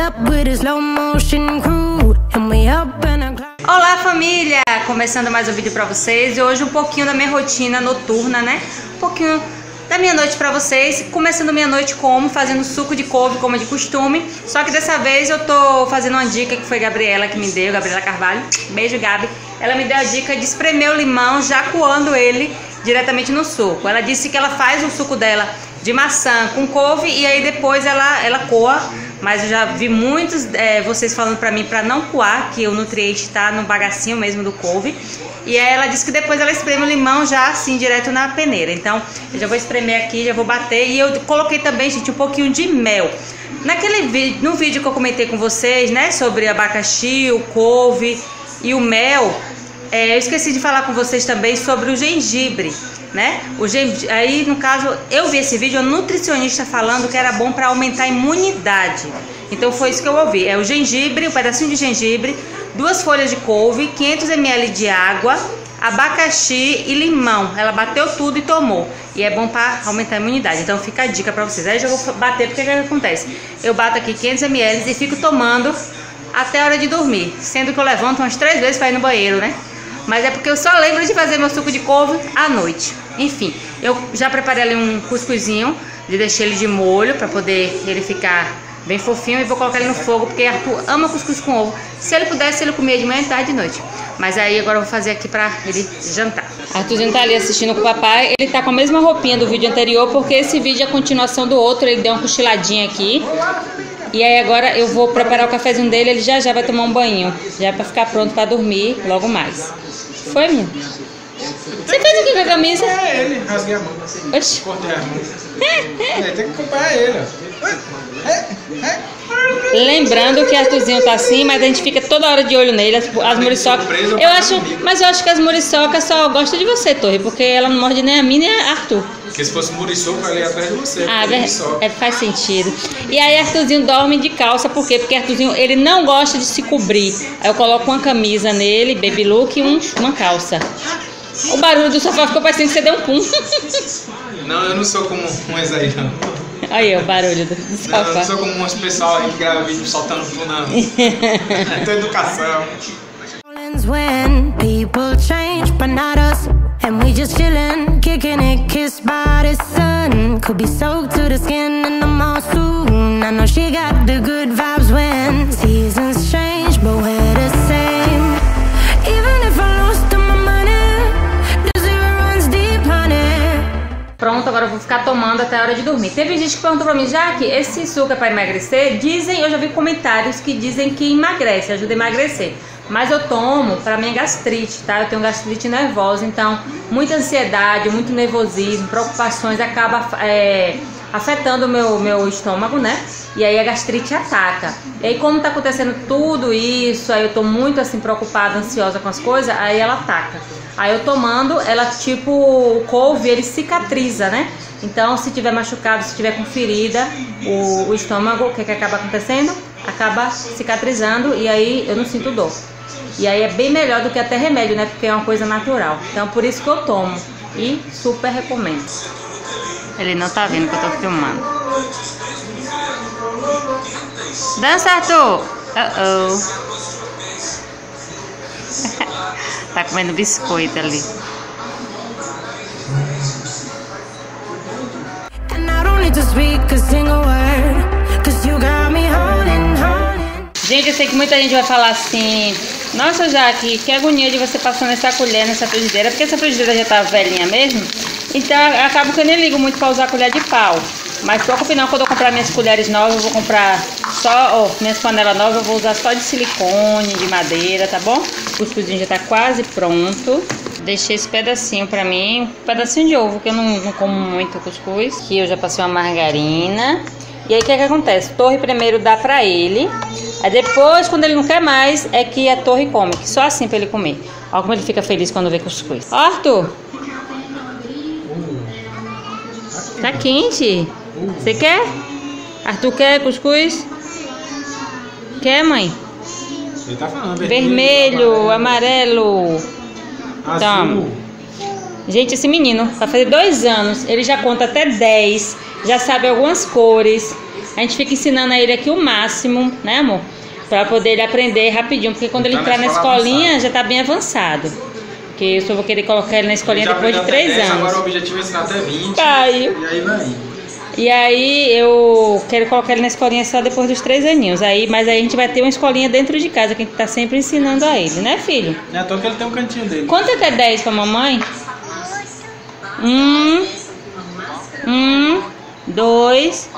Olá família, começando mais um vídeo pra vocês e hoje um pouquinho da minha rotina noturna, né? Um pouquinho da minha noite pra vocês, começando minha noite fazendo suco de couve, como de costume. Só que dessa vez eu tô fazendo uma dica que foi a Gabriela que me deu, Gabriela Carvalho. Beijo, Gabi. Ela me deu a dica de espremer o limão já coando ele diretamente no suco. Ela disse que ela faz o suco dela de maçã com couve e aí depois ela coa. Mas eu já vi muitos vocês falando pra mim pra não coar, que o nutriente tá no bagacinho mesmo do couve. E aí ela disse que depois ela espreme o limão já assim, direto na peneira. Então eu já vou espremer aqui, já vou bater. E eu coloquei também, gente, um pouquinho de mel. No vídeo que eu comentei com vocês, né, sobre abacaxi, o couve e o mel, eu esqueci de falar com vocês também sobre o gengibre, né? Aí, no caso, eu vi esse vídeo, um nutricionista falando que era bom para aumentar a imunidade. Então foi isso que eu ouvi. É o gengibre, um pedacinho de gengibre, 2 folhas de couve, 500 ml de água, abacaxi e limão. Ela bateu tudo e tomou. E é bom para aumentar a imunidade. Então fica a dica para vocês. Aí eu já vou bater, porque o que acontece? Eu bato aqui 500 ml e fico tomando até a hora de dormir. Sendo que eu levanto umas 3 vezes para ir no banheiro, né? Mas é porque eu só lembro de fazer meu suco de couve à noite. Enfim, eu já preparei ali um cuscuzinho, de deixar ele de molho para poder ele ficar bem fofinho. E vou colocar ele no fogo, porque Arthur ama cuscuz com ovo. Se ele pudesse, ele comia de manhã, tarde e de noite. Mas aí agora eu vou fazer aqui para ele jantar. Arthurzinho tá ali assistindo com o papai. Ele tá com a mesma roupinha do vídeo anterior, porque esse vídeo é a continuação do outro. Ele deu uma cochiladinha aqui. E aí agora eu vou preparar o cafezinho dele. Ele já vai tomar um banho, já para ficar pronto para dormir logo mais. Foi, menino? Você fez o que com a camisa? É ele, rasguei a mão. Oxi. Cortei a mão. Tem que acompanhar ele. Lembrando que Arthurzinho tá assim, mas a gente fica toda hora de olho nele. As muriçocas. Mas eu acho que as muriçocas só gostam de você, Torre, porque ela não morde nem a mim nem a Arthur. Porque se fosse muriçoca, ela ia atrás de você. Faz sentido. E aí Arthurzinho dorme de calça, por quê? Porque Arthurzinho, ele não gosta de se cobrir. Aí eu coloco uma camisa nele, baby look, e uma calça. O barulho do sofá ficou parecendo que você deu um pum. Não, eu não sou como umas aí, não. Olha aí o barulho do sofá. Não, eu não sou como umas pessoal aí que grava vídeo soltando tudo, não. É tua educação. When people change, but not us. And we just chillin', kicking it, kissed by the sun. Could be soaked to the skin in the mall soon. I know she got the good vibes when seasons change, but we're the same. Even if I lost all my money, the zero runs deep, honey. Pronto, agora eu vou ficar tomando até a hora de dormir. Teve gente que perguntou pra mim, Jaque, esse suco é pra emagrecer? Eu já vi comentários que dizem que emagrece, ajuda a emagrecer. Mas eu tomo para minha gastrite, tá? Eu tenho gastrite nervosa, então muita ansiedade, muito nervosismo, preocupações acaba afetando o meu estômago, né? E aí a gastrite ataca. E aí como tá acontecendo tudo isso, aí eu tô muito assim preocupada, ansiosa com as coisas, aí ela ataca. Aí eu tomando, ela tipo, o couve, ele cicatriza, né? Então se tiver machucado, se tiver com ferida, o estômago, o que acaba acontecendo? Acaba cicatrizando e aí eu não sinto dor. E aí é bem melhor do que até remédio, né? Porque é uma coisa natural. Então por isso que eu tomo e super recomendo. Ele não tá vendo que eu tô filmando. Dança, Arthur! Tá comendo biscoito ali. Gente, eu sei que muita gente vai falar assim: nossa, Jaque, que agonia de você passando essa colher nessa frigideira, porque essa frigideira já tá velhinha mesmo. Então acabo que eu nem ligo muito pra usar colher de pau. Mas pouco final, quando eu comprar minhas colheres novas, eu vou comprar só, minhas panelas novas, eu vou usar só de silicone, de madeira, tá bom? O cuscuzinho já tá quase pronto. Deixei esse pedacinho pra mim, um pedacinho de ovo, que eu não como muito cuscuz. Aqui eu já passei uma margarina. E aí o que acontece? Torre primeiro dá pra ele. Aí depois, quando ele não quer mais, é que a Torre come. Que só assim pra ele comer. Olha como ele fica feliz quando vê cuscuz. Ó, Arthur! Tá quente. Você quer? Arthur quer cuscuz? Quer, mãe? Ele tá falando vermelho, amarelo. Toma. Gente, esse menino vai fazer 2 anos. Ele já conta até 10. Já sabe algumas cores. A gente fica ensinando a ele aqui o máximo, né, amor? Pra poder ele aprender rapidinho, porque quando ele entrar na escolinha já tá bem avançado. Porque eu só vou querer colocar ele na escolinha depois de 3 anos. Agora o objetivo é ensinar até 20. Caiu. E aí vai. E aí eu quero colocar ele na escolinha só depois dos 3 aninhos. Mas aí a gente vai ter uma escolinha dentro de casa que a gente tá sempre ensinando a ele, né, filho? É à toa que ele tem um cantinho dele. Quanto é 10 pra mamãe? 2.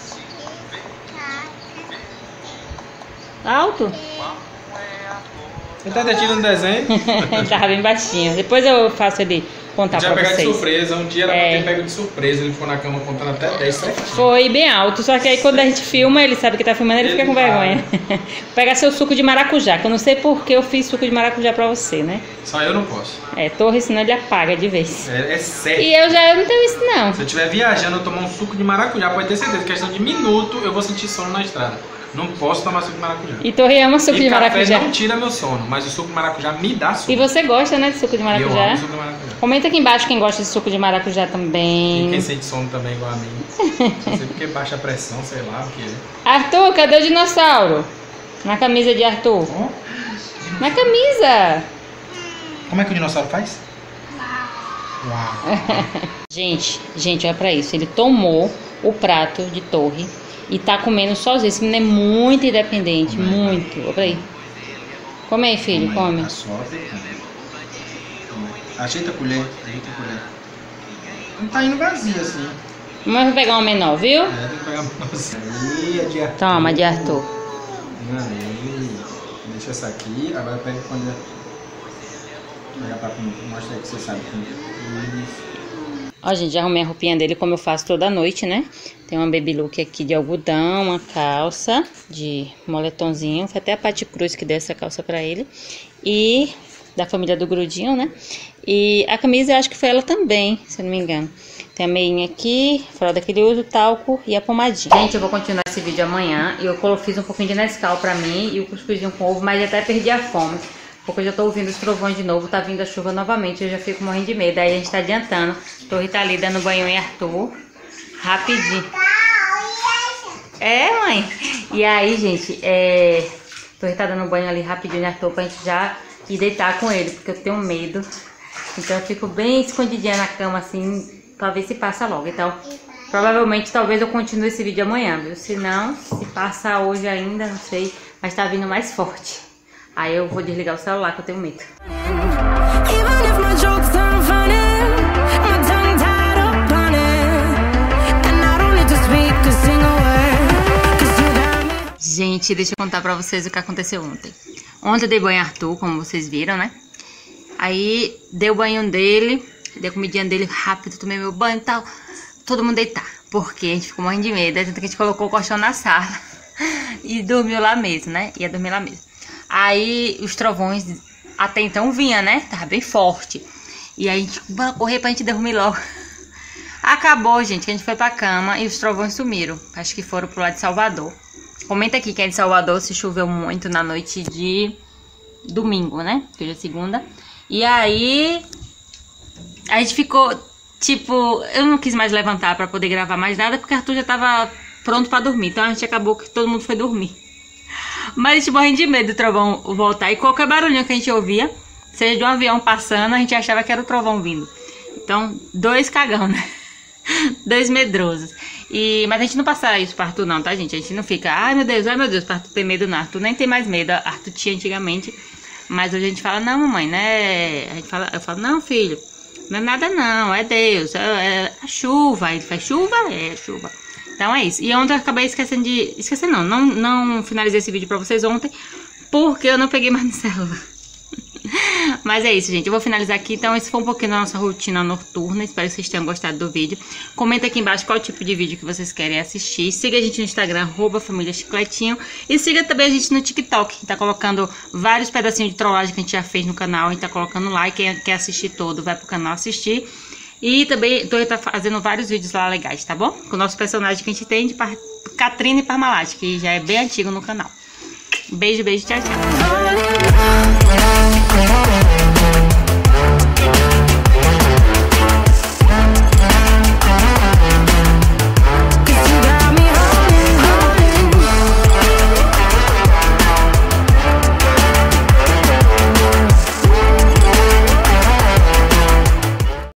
Alto? Ele tá detido no desenho. Ele tava bem baixinho. Depois eu faço ele contar pra vocês. Já pegar de surpresa. Um dia era pra ter pego de surpresa. Ele ficou na cama contando até 10 certinho. Foi bem alto. Só que aí quando a gente filma, ele sabe que tá filmando, ele fica com vergonha. Vou pegar seu suco de maracujá, que eu não sei por que eu fiz suco de maracujá pra você, né? Só eu não posso. Torre, senão ele apaga de vez. É sério. E eu não tenho isso, não. Se eu estiver viajando, eu tomar um suco de maracujá, pode ter certeza. Questão de minuto, eu vou sentir sono na estrada. Não posso tomar suco de maracujá. E Torre ama suco de maracujá. Café não tira meu sono, mas o suco de maracujá me dá sono. E você gosta, né, de suco de maracujá? Eu amo suco de maracujá. Comenta aqui embaixo quem gosta de suco de maracujá também. E quem sente sono também igual a mim. Não sei porque baixa a pressão, sei lá o que é. Arthur, cadê o dinossauro? Na camisa de Arthur. Oh. Na camisa. Como é que o dinossauro faz? Uau. Gente, olha pra isso. Ele tomou o prato de Torre e tá comendo sozinho. Esse menino é muito independente, muito. Olha pra aí. Come aí, filho, come. Ajeita a colher, Não tá indo vazio assim. Mas vou pegar uma menor, viu? Tem que pegar uma menor. De Arthur. Toma, de Arthur. Aí. Deixa essa aqui, agora pega quando... Pega pra mostrar que você sabe como. Ó, gente, já arrumei a roupinha dele como eu faço toda noite, né? Tem uma baby look aqui de algodão, uma calça de moletomzinho. Foi até a Pati Cruz que deu essa calça pra ele. E da família do Grudinho, né? E a camisa eu acho que foi ela também, se eu não me engano. Tem a meinha aqui, fralda que ele usa, o talco e a pomadinha. Gente, eu vou continuar esse vídeo amanhã. E eu fiz um pouquinho de Nescau pra mim e o cuscuzinho com ovo, mas até perdi a fome. Porque eu já tô ouvindo os trovões de novo, tá vindo a chuva novamente, eu já fico morrendo de medo. Aí a gente tá adiantando. Torre tá ali dando banho em Arthur. Rapidinho. É, mãe. E aí, gente, Torre tá dando banho ali rapidinho em Arthur pra gente já ir deitar com ele, porque eu tenho medo. Então eu fico bem escondidinha na cama, assim, pra ver se passa logo. Então, provavelmente, talvez eu continue esse vídeo amanhã, viu? Se não, se passar hoje ainda, não sei. Mas tá vindo mais forte. Aí eu vou desligar o celular que eu tenho medo. Gente, deixa eu contar pra vocês o que aconteceu ontem. Ontem eu dei banho em Arthur, como vocês viram, né? Aí dei o banho dele, dei a comidinha dele rápido, tomei meu banho e tal. Todo mundo deitar, porque a gente ficou morrendo de medo. Tanto que a gente colocou o colchão na sala e dormiu lá mesmo, né? Ia dormir lá mesmo. Aí os trovões até então vinha, né? Tava bem forte. E aí a gente correr pra gente dormir logo. Acabou, gente, que a gente foi pra cama e os trovões sumiram. Acho que foram pro lado de Salvador. Comenta aqui quem é de Salvador se choveu muito na noite de domingo, né? Que hoje é segunda. E aí a gente ficou, tipo, eu não quis mais levantar pra poder gravar mais nada, porque Arthur já tava pronto pra dormir. Então a gente acabou que todo mundo foi dormir. Mas a gente morrendo de medo do trovão voltar. E qualquer barulhinho que a gente ouvia, seja de um avião passando, a gente achava que era o trovão vindo. Então, 2 cagão, né? 2 medrosos. Mas a gente não passa isso pro Arthur não, tá, gente? A gente não fica, ai meu Deus, pra Arthur ter medo não. Arthur nem tem mais medo, Arthur tinha antigamente. Mas hoje a gente fala, não mamãe, né? Eu falo, não filho, não é nada não, é Deus, é a chuva. Aí ele faz, chuva? É, chuva. Então é isso. E ontem eu acabei esquecendo de... Não finalizei esse vídeo pra vocês ontem, porque eu não peguei mais no celular. Mas é isso, gente. Eu vou finalizar aqui. Então esse foi um pouquinho da nossa rotina noturna. Espero que vocês tenham gostado do vídeo. Comenta aqui embaixo qual tipo de vídeo que vocês querem assistir. Siga a gente no Instagram, @FamíliaChicletinho. E siga também a gente no TikTok. A gente tá colocando vários pedacinhos de trollagem que a gente já fez no canal. A gente tá colocando lá. E quem quer assistir todo, vai pro canal assistir. E também Torre tá fazendo vários vídeos lá legais, tá bom? Com o nosso personagem que a gente tem de Catrina e Parmalat, que já é bem antigo no canal. Beijo, beijo, tchau, tchau.